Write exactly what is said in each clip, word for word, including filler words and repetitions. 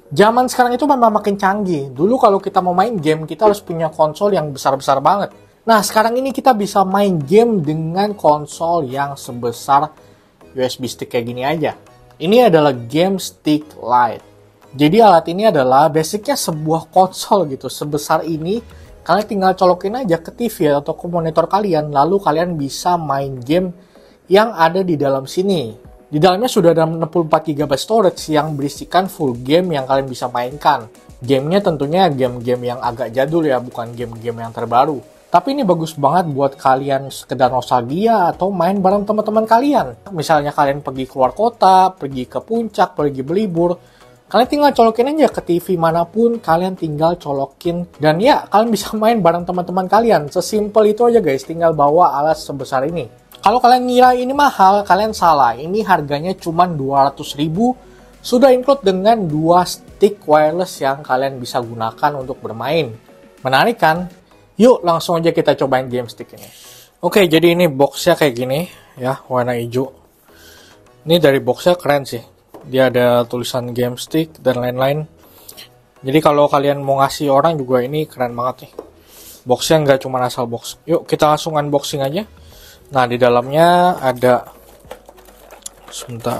Zaman sekarang itu memang makin canggih. Dulu kalau kita mau main game, kita harus punya konsol yang besar-besar banget. Nah, sekarang ini kita bisa main game dengan konsol yang sebesar U S B stick kayak gini aja. Ini adalah Game Stick Lite. Jadi alat ini adalah basicnya sebuah konsol gitu. Sebesar ini, kalian tinggal colokin aja ke T V atau ke monitor kalian, lalu kalian bisa main game yang ada di dalam sini. Di dalamnya sudah ada enam puluh empat giga byte storage yang berisikan full game yang kalian bisa mainkan. Gamenya tentunya game-game yang agak jadul ya, bukan game-game yang terbaru. Tapi ini bagus banget buat kalian sekedar nostalgia atau main bareng teman-teman kalian. Misalnya kalian pergi keluar kota, pergi ke puncak, pergi berlibur, kalian tinggal colokin aja ke T V manapun, kalian tinggal colokin. Dan ya, kalian bisa main bareng teman-teman kalian. Sesimpel itu aja guys, tinggal bawa alat sebesar ini. Kalau kalian ngira ini mahal, kalian salah. Ini harganya cuma dua ratus ribu, sudah include dengan dua stick wireless yang kalian bisa gunakan untuk bermain. Menarik kan? Yuk langsung aja kita cobain game stick ini. Oke, jadi ini boxnya kayak gini ya, warna hijau. Ini dari boxnya keren sih. Dia ada tulisan game stick dan lain-lain. Jadi kalau kalian mau ngasih orang juga ini keren banget nih. Boxnya nggak cuma asal box. Yuk kita langsung unboxing aja. Nah, di dalamnya ada, sebentar.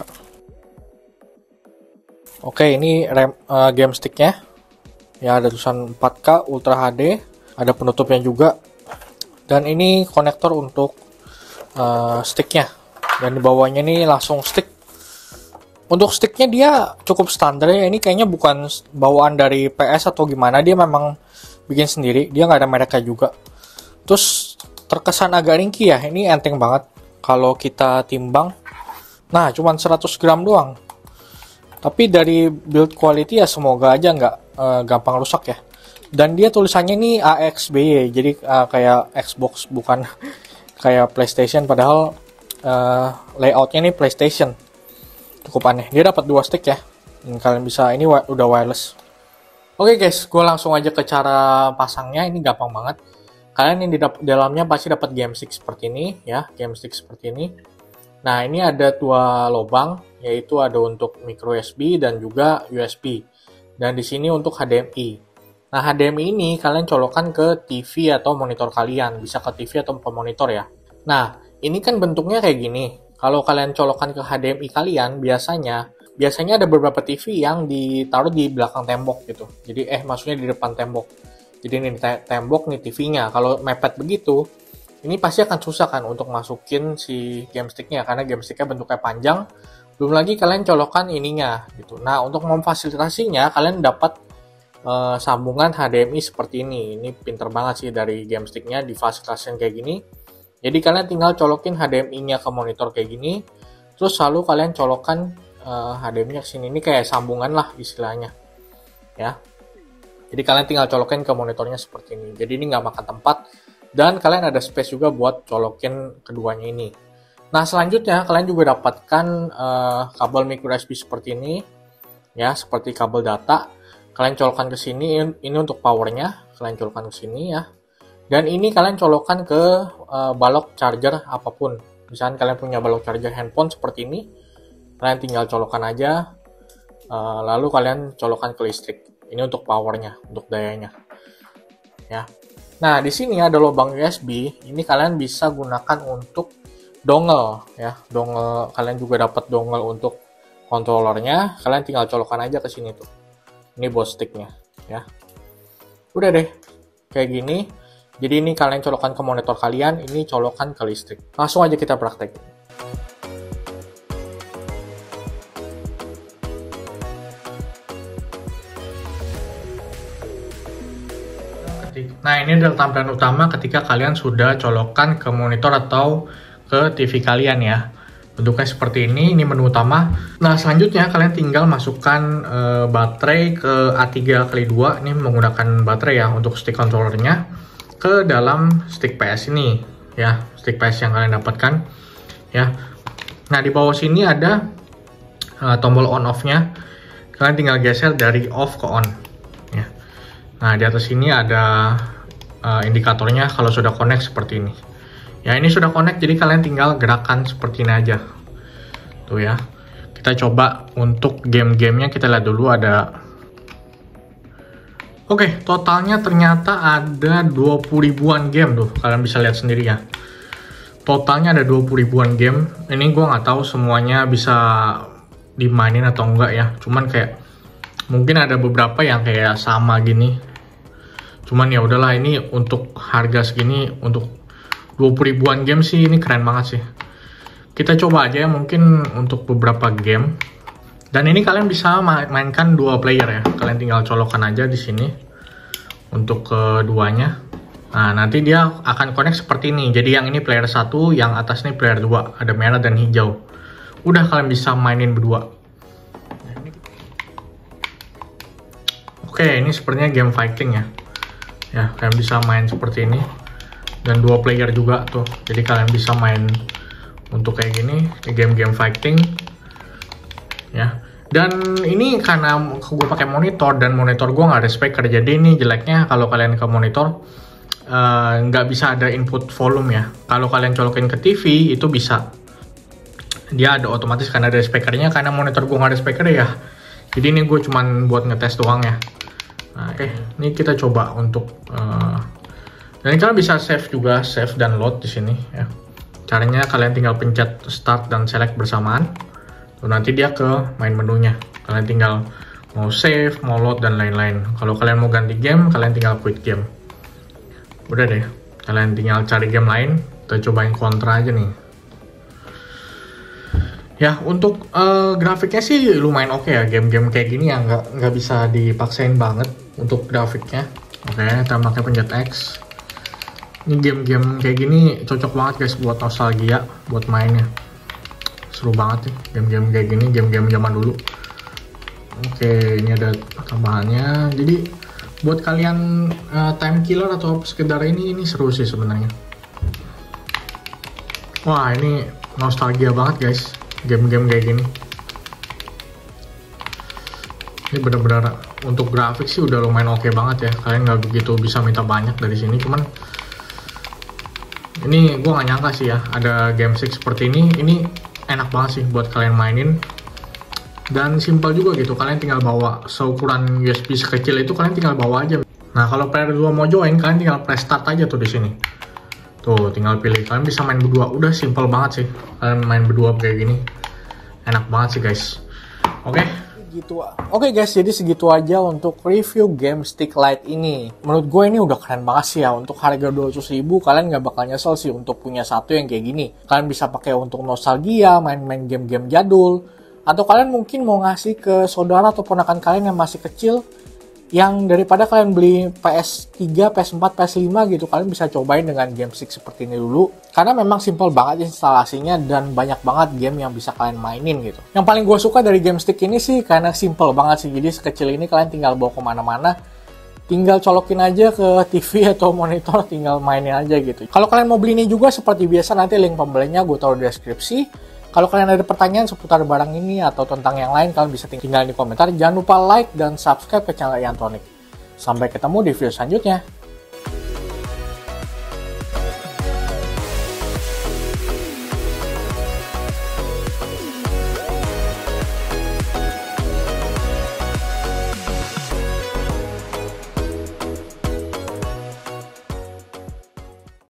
Oke, ini rem, uh, game sticknya. Ya, ada tulisan empat K Ultra H D. Ada penutupnya juga. Dan ini konektor untuk uh, sticknya. Dan di bawahnya ini langsung stick. Untuk sticknya dia cukup standar ya. Ini kayaknya bukan bawaan dari P S atau gimana. Dia memang bikin sendiri. Dia nggak ada mereknya juga. Terus terkesan agak ringkih ya, ini enteng banget kalau kita timbang. Nah, cuman seratus gram doang. Tapi dari build quality ya semoga aja nggak uh, gampang rusak ya. Dan dia tulisannya ini A X B Y, jadi uh, kayak Xbox bukan kayak PlayStation, padahal uh, layoutnya ini PlayStation. Cukup aneh. Dia dapat dua stick ya. Dan kalian bisa, ini wa udah wireless. Oke guys, gue langsung aja ke cara pasangnya. Ini gampang banget. Kalian yang di dalamnya pasti dapat game stick seperti ini ya, game stick seperti ini. Nah, ini ada dua lubang, yaitu ada untuk micro U S B dan juga U S B. Dan di sini untuk H D M I. Nah, H D M I ini kalian colokkan ke T V atau monitor kalian, bisa ke T V atau ke monitor ya. Nah, ini kan bentuknya kayak gini. Kalau kalian colokkan ke H D M I kalian, biasanya biasanya ada beberapa T V yang ditaruh di belakang tembok gitu. Jadi eh maksudnya di depan tembok. Jadi ini tembok nih T V-nya. Kalau mepet begitu, ini pasti akan susah kan untuk masukin si game stick-nya karena game stick-nya bentuknya panjang. Belum lagi kalian colokkan ininya gitu. Nah, untuk memfasilitasinya kalian dapat uh, sambungan H D M I seperti ini. Ini pinter banget sih dari game stick-nya difasilitasikan kayak gini. Jadi kalian tinggal colokin H D M I-nya ke monitor kayak gini. Terus lalu kalian colokkan uh, H D M I-nya ke sini. Ini kayak sambungan lah istilahnya. Ya. Jadi kalian tinggal colokin ke monitornya seperti ini. Jadi ini nggak makan tempat. Dan kalian ada space juga buat colokin keduanya ini. Nah, selanjutnya kalian juga dapatkan uh, kabel micro U S B seperti ini. Ya, seperti kabel data. Kalian colokkan ke sini. Ini untuk powernya. Kalian colokkan ke sini ya. Dan ini kalian colokkan ke uh, balok charger apapun. Misalnya kalian punya balok charger handphone seperti ini. Kalian tinggal colokkan aja. Uh, lalu kalian colokkan ke listrik. Ini untuk powernya, untuk dayanya. Ya. Nah, di sini ada lubang U S B. Ini kalian bisa gunakan untuk dongle ya. Dongle, kalian juga dapat dongle untuk controllernya. Kalian tinggal colokkan aja ke sini tuh. Ini buat sticknya ya. Udah deh. Kayak gini. Jadi ini kalian colokkan ke monitor kalian, ini colokkan ke listrik. Langsung aja kita praktekin. Nah, ini adalah tampilan utama ketika kalian sudah colokkan ke monitor atau ke T V kalian ya. Bentuknya seperti ini, ini menu utama. Nah, selanjutnya kalian tinggal masukkan e, baterai ke A tiga kali dua. Ini menggunakan baterai ya untuk stick controllernya ke dalam stick P S ini ya, stick P S yang kalian dapatkan ya. Nah, di bawah sini ada e, tombol on off-nya. Kalian tinggal geser dari off ke on ya. Nah, di atas ini ada uh, indikatornya kalau sudah connect seperti ini. Ya, ini sudah connect, jadi kalian tinggal gerakan seperti ini aja. Tuh ya. Kita coba untuk game-gamenya, kita lihat dulu ada Oke, totalnya ternyata ada dua puluh ribuan game tuh. Kalian bisa lihat sendiri ya. Totalnya ada dua puluh ribuan game. Ini gue nggak tahu semuanya bisa dimainin atau enggak ya. Cuman kayak mungkin ada beberapa yang kayak sama gini. Cuman ya udahlah, ini untuk harga segini untuk dua puluh ribuan game sih ini keren banget sih. Kita coba aja ya mungkin untuk beberapa game. Dan ini kalian bisa mainkan dua player ya. Kalian tinggal colokan aja di sini untuk keduanya. Nah, nanti dia akan connect seperti ini. Jadi yang ini player satu, yang atas ini player dua. Ada merah dan hijau. Udah kalian bisa mainin berdua. Oke, ini sepertinya game fighting ya. Ya, kalian bisa main seperti ini. Dan dua player juga tuh. Jadi kalian bisa main untuk kayak gini, game-game fighting. Ya, dan ini karena gue pakai monitor dan monitor gue nggak ada speaker, jadi ini jeleknya kalau kalian ke monitor nggak uh, bisa ada input volume ya. Kalau kalian colokin ke T V itu bisa, dia ada otomatis karena ada speakernya. Karena monitor gue nggak ada speaker ya, jadi ini gue cuman buat ngetes doang ya. Nah, oke, okay. Ini kita coba untuk uh, dan ini kalian bisa save juga, save dan load di sini ya. Caranya kalian tinggal pencet start dan select bersamaan. Lalu nanti dia ke main menunya. Kalian tinggal mau save, mau load, dan lain-lain. Kalau kalian mau ganti game, kalian tinggal quit game. Udah deh, kalian tinggal cari game lain. Kita cobain Contra aja nih. Ya, untuk uh, grafiknya sih lumayan oke okay ya. Game-game kayak gini ya nggak nggak bisa dipaksain banget untuk grafiknya. Oke, okay, kita pakai pencet X. Ini game-game kayak gini cocok banget guys buat nostalgia, buat mainnya. Seru banget nih game-game kayak gini, game-game zaman dulu. Oke, ini ada tambahannya. Jadi buat kalian uh, time killer atau sekedar ini ini seru sih sebenarnya. Wah, ini nostalgia banget guys, game-game kayak gini. Ini benar-benar untuk grafik sih udah lumayan oke banget ya. Kalian nggak begitu bisa minta banyak dari sini, cuman ini gue nggak nyangka sih ya ada game stick seperti ini. Ini enak banget sih buat kalian mainin, dan simpel juga gitu. Kalian tinggal bawa seukuran U S B sekecil itu, kalian tinggal bawa aja. Nah, kalau player dua mau join, kalian tinggal press start aja tuh di sini. Tuh, tinggal pilih. Kalian bisa main berdua. Udah simpel banget sih. Kalian main berdua kayak gini, enak banget sih guys. Oke. Okay. Gitu. Oke guys, jadi segitu aja untuk review game stick Lite ini. Menurut gue ini udah keren banget sih ya. Untuk harga dua ratus ribu kalian nggak bakal nyesel sih untuk punya satu yang kayak gini. Kalian bisa pakai untuk nostalgia, main-main game-game jadul, atau kalian mungkin mau ngasih ke saudara atau ponakan kalian yang masih kecil, yang daripada kalian beli P S tiga, P S empat, P S lima gitu, kalian bisa cobain dengan game stick seperti ini dulu. Karena memang simple banget instalasinya dan banyak banget game yang bisa kalian mainin gitu. Yang paling gue suka dari game stick ini sih karena simple banget sih. Jadi sekecil ini kalian tinggal bawa kemana-mana, tinggal colokin aja ke T V atau monitor, tinggal mainin aja gitu. Kalau kalian mau beli ini juga seperti biasa, nanti link pembelinya gue taruh di deskripsi. Kalau kalian ada pertanyaan seputar barang ini atau tentang yang lain, kalian bisa tinggal di komentar. Jangan lupa like dan subscribe ke channel Iantronic. Sampai ketemu di video selanjutnya.